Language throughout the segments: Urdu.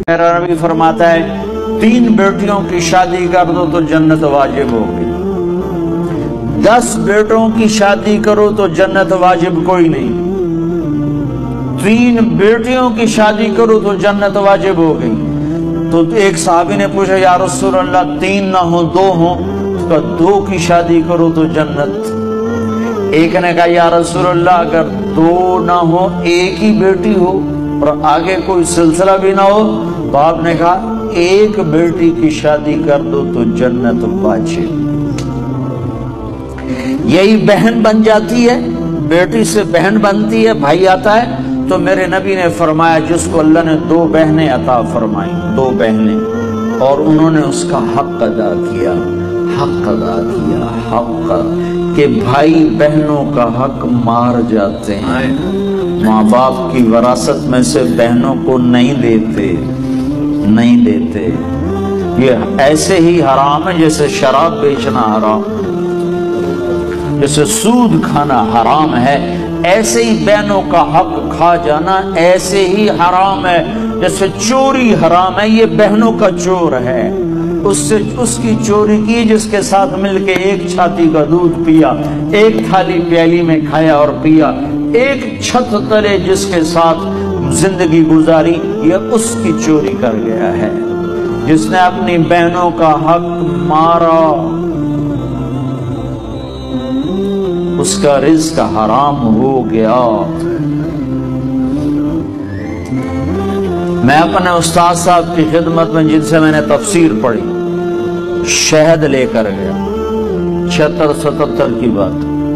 میرا نبی فرماتا ہے 3 بیٹیوں کی شادی کر دو تو جنت واجب ہوگی، 10 بیٹوں کی شادی کرو تو جنت واجب کوئی نہیں، 3 بیٹیوں کی شادی کرو تو جنت واجب ہو گئی۔ تو ایک صحابی نے پوچھا یا رسول اللہ 3 نہ ہو 2 ہوں، تو 2 کی شادی کرو تو جنت۔ ایک نے کہا یا رسول اللہ اگر 2 نہ ہو 1 ہی بیٹی ہو اور آگے کوئی سلسلہ بھی نہ ہو، تو آپ نے کہا 1 بیٹی کی شادی کر دو تو جنت واجب۔ یہی بہن بن جاتی ہے، بیٹی سے بہن بنتی ہے، بھائی آتا ہے۔ تو میرے نبی نے فرمایا جس کو اللہ نے 2 بہنیں عطا فرمائیں، 2 بہنیں، اور انہوں نے اس کا حق ادا کیا، حق کہ بھائی بہنوں کا حق مار جاتے ہیں، ماں باپ کی وراثت میں سے بہنوں کو نہیں دیتے۔ یہ ایسے ہی حرام ہے جیسے شراب بیچنا حرام، جیسے سود کھانا حرام ہے، ایسے ہی بہنوں کا حق کھا جانا ایسے ہی حرام ہے جیسے چوری حرام ہے۔ یہ بہنوں کا چور ہے، اس کی چوری کی جس کے ساتھ مل کے 1 چھاتی کا دودھ پیا، 1 تھالی پیالی میں کھایا اور پیا، 1 چھت تلے جس کے ساتھ زندگی گزاری، یہ اس کی چوری کر گیا ہے۔ جس نے اپنی بہنوں کا حق مارا اس کا رزق حرام ہو گیا۔ میں اپنے استاد صاحب کی خدمت میں جن سے میں نے تفسیر پڑھی، شہد لے کر گیا، 76-77 کی بات،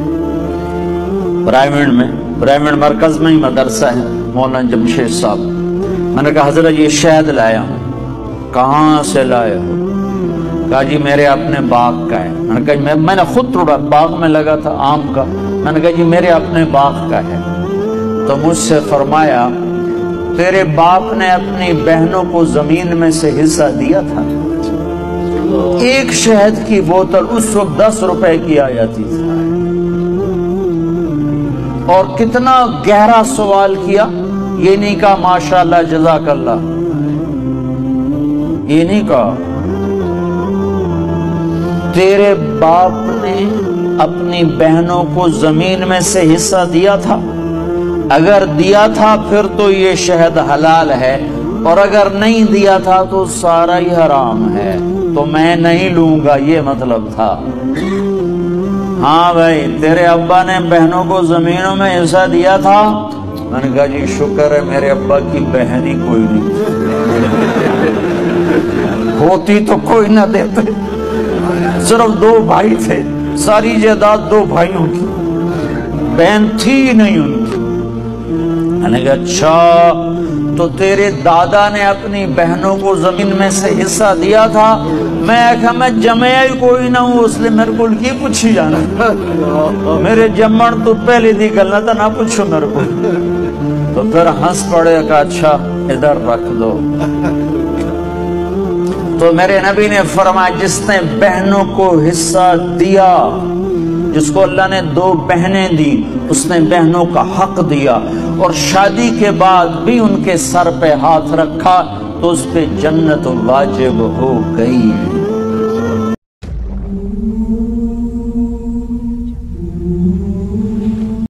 برائمنڈ مرکز میں ہی مدرسہ ہے، مولانا جمشید صاحب۔ میں نے کہا حضرت یہ شہد لایا ہوں۔ کہاں سے لائے ہو؟ کہا جی میرے اپنے باغ کا ہے۔ میں نے کہا میں نے خود توڑا، باغ میں لگا تھا آم کا۔ میں نے کہا جی میرے اپنے باغ کا ہے۔ تو مجھ سے فرمایا تیرے باپ نے اپنی بہنوں کو زمین میں سے حصہ دیا تھا؟ 1 شہد کی بوتل اس وقت 10 روپے کی آ جاتی تھی۔ اور کتنا گہرا سوال کیا، یہ نہیں کہا ماشاءاللہ جزاک اللہ، یہ نہیں کہا تیرے باپ نے اپنی بہنوں کو زمین میں سے حصہ دیا تھا؟ اگر دیا تھا پھر تو یہ شہد حلال ہے، اور اگر نہیں دیا تھا تو سارا ہی حرام ہے، تو میں نہیں لوں گا، یہ مطلب تھا۔ ہاں بھائی تیرے ابا نے بہنوں کو زمینوں میں حصہ دیا تھا؟ میں نے کہا جی شکر ہے میرے ابا کی بہن ہی کوئی نہیں، ہوتی تو کوئی نہ دیتے، صرف 2 بھائی تھے، ساری جائیداد 2 بھائیوں کی، بہن تھی نہیں ان کی۔ میں نے کہا اچھا تو تیرے دادا نے اپنی بہنوں کو زمین میں سے حصہ دیا تھا؟ میں جمعہ ہی کوئی نہ ہوں، اس لیے میرے کو کی پوچھی جانا، میرے جمن تو پہلے دی گلنا تھا، نہ پوچھو میرے کو۔ تو پھر ہنس پڑے کہ اچھا ادھر رکھ دو۔ تو میرے نبی نے فرمایا جس نے بہنوں کو حصہ دیا، جس کو اللہ نے 2 بہنیں دی، اس نے بہنوں کا حق دیا، اور شادی کے بعد بھی ان کے سر پہ ہاتھ رکھا تو اس پہ جنت واجب ہو گئی۔